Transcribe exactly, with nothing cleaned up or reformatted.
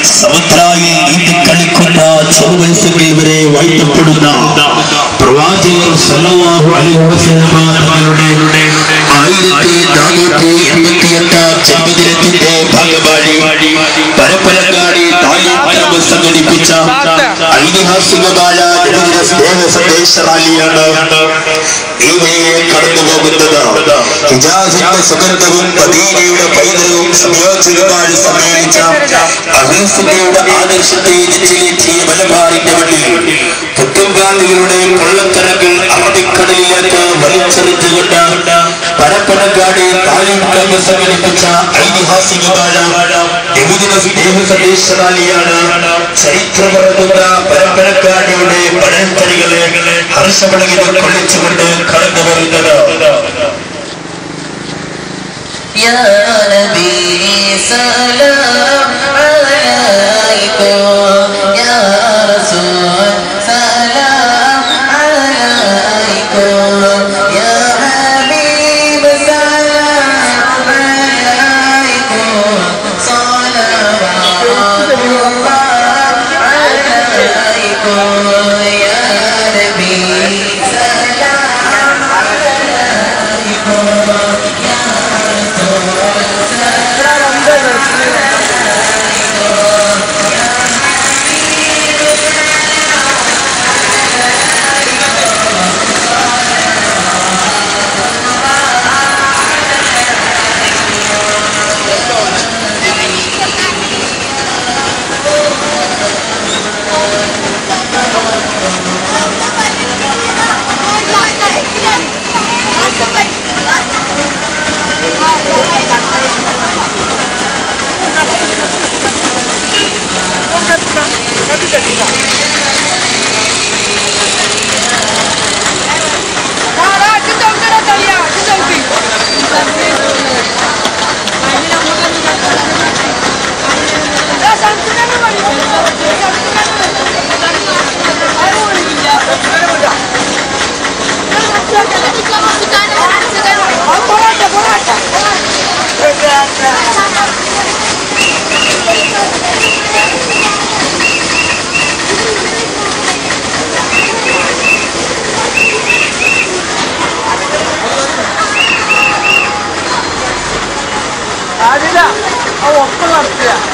സമുദ്രായിൽ നീന്തിക്കളിക്കുന്ന ചെറുവയസ്സുകളിൽ വരെ വാഴ്ത്തപ്പെടുന്ന പ്രവാചകർ സല്ലല്ലാഹു അലൈഹി വസല്ലം തങ്ങളുടെ ആയിരത്തി നാനൂറ്റി എൺപത്തി എട്ടാം ജന്മദിനത്തിന്റെ ഭാഗമായി പരപ്പനങ്ങാടി താലൂക്ക് സംഘടിപ്പിച്ച ഐതിഹാസികമായ ജന്മദിന സ്നേഹ സന്ദേശ റാലിയാണ് ഇവയെ കടന്നുപോകുന്നത്. ഹിജാസിന്റെ സുഗന്ധവും മദീനയുടെ പൈതൃകവും സംയോജിതമായി സമ്മേളിച്ച അഹിംസയുടെ ആദർശത്തെ നെഞ്ചിലേറ്റിയ മലബാറിന്റെ വണ്ടി പുത്തുംഗാന്ധികളുടെ കൊള്ളത്തരങ്ങൾ അറബിക്കടലിലേക്ക് വലിച്ചെറിഞ്ഞുകൊണ്ട് പരപ്പനങ്ങാടി താലൂക്ക് സംഘടിപ്പിച്ച ഐതിഹാസികമായ ദ്വിദിന സ്നേഹ സന്ദേശ റാലിയാണ് ചരിത്രപരമായ പരപ്പനങ്ങാടിയുടെ പഴഞ്ചരികളെ ഹർഷമടങ്ങിൽ കൊള്ളിച്ചുകൊണ്ട് കടന്നു വരുന്നത്. يا نبي سلام عليكم يا رسول سلام عليكم يا حبيب سلام عليكم صلوات الله عليكم يا نبي سلام عليكم 아니다. 아, 없던 것 같아.